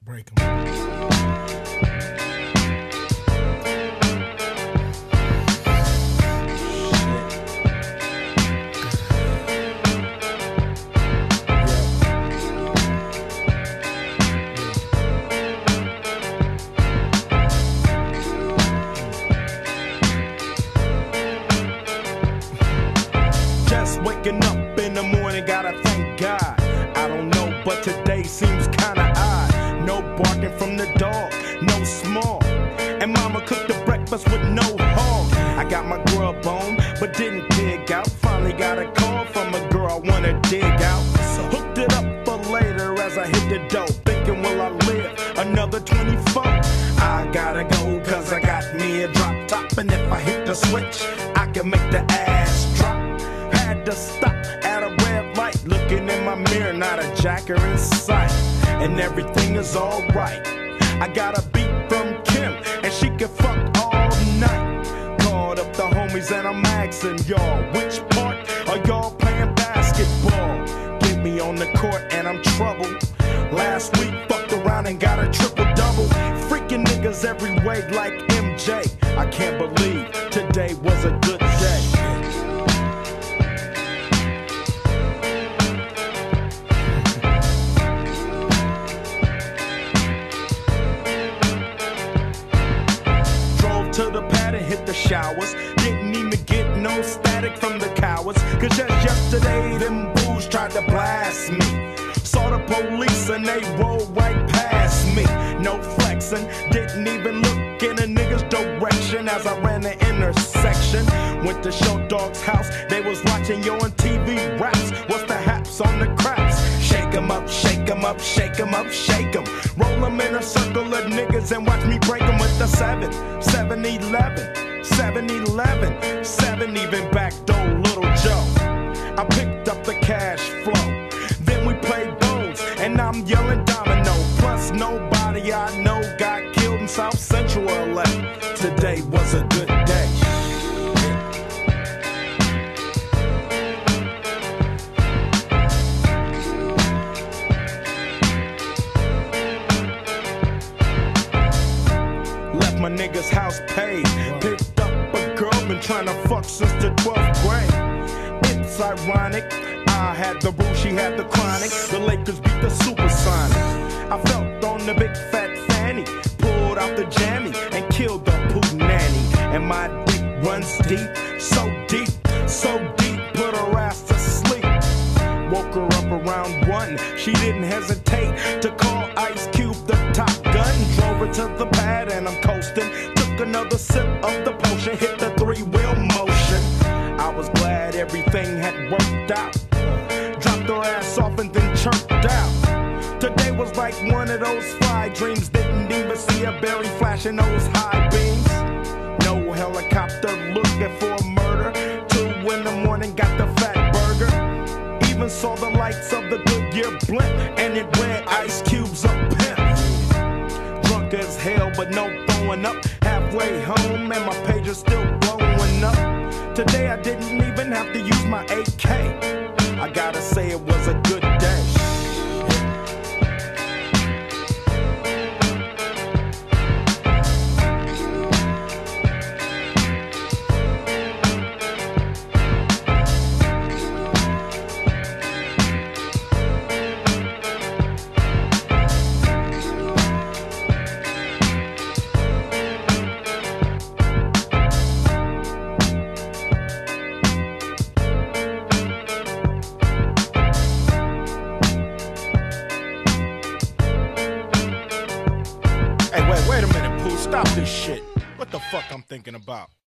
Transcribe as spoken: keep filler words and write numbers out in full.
Break 'em. Just waking up in the morning, gotta thank God. I don't know, but today seems kinda odd. No barking from the dog, no smog. And mama cooked the breakfast with no hog. I got my grub on, but didn't dig out. Finally got a call from a girl I wanna dig out. So hooked it up for later as I hit the dough. Thinking, will I live another twenty-four? I gotta go, cause I got me a drop top. And if I hit the switch, I can make the ass drop. Had to stop at a red light, looking in my mirror, not a jacker in sight. And everything is alright. I got a beat from Kim, and she can fuck all night. Called up the homies and I'm asking y'all, which part are y'all playing basketball? Get me on the court and I'm troubled. Last week fucked around and got a triple double. Freaking niggas every way like M J. I can't believe today was a good day. To the pad and hit the showers. Didn't even get no static from the cowards. Cause just yesterday them fools tried to blast me. Saw the police and they rolled right past me. No flexing, didn't even look in a nigga's direction as I ran the intersection. Went to Show Dog's house, they was watching yo on T V raps. What's the haps on the craps? Shake 'em up, shake 'em up, shake 'em up, shake 'em. Roll 'em in a circle of niggas and watch me break 'em with the seven, seven eleven, seven eleven, seven even backdoor Little Joe. I picked up the cash flow, then we played bones, and I'm yelling domino. Plus nobody I know got killed in South Central L A. Today was a good day. My nigga's house paid. Picked up a girl, been trying to fuck since the twelfth grade. It's ironic, I had the brew, she had the chronic. The Lakers beat the Supersonics. I felt on the big fat fanny, pulled out the jammy and killed the poop nanny. And my dick runs deep, so deep, so deep, put her ass to sleep. Woke her up around one, she didn't hesitate to call Ice Cube the top gun. Drove her to the pad and I'm coasting. Took another sip of the potion, hit the three-wheel motion. I was glad everything had worked out. Dropped her ass off and then chirped out. Today was like one of those fly dreams. Didn't even see a berry flashing those high beams. No helicopter looking for a murder. Two in the morning, got the fat burger. Even saw the lights of the Goodyear blimp, and it read Ice Cube's a pimp. Drunk as hell, but no throwing up. Halfway home, and my page is still blowing up. Today I didn't even have to use my A K. I gotta say it was a good day. Wait a minute, Pooh, stop this shit. What the fuck I'm thinking about?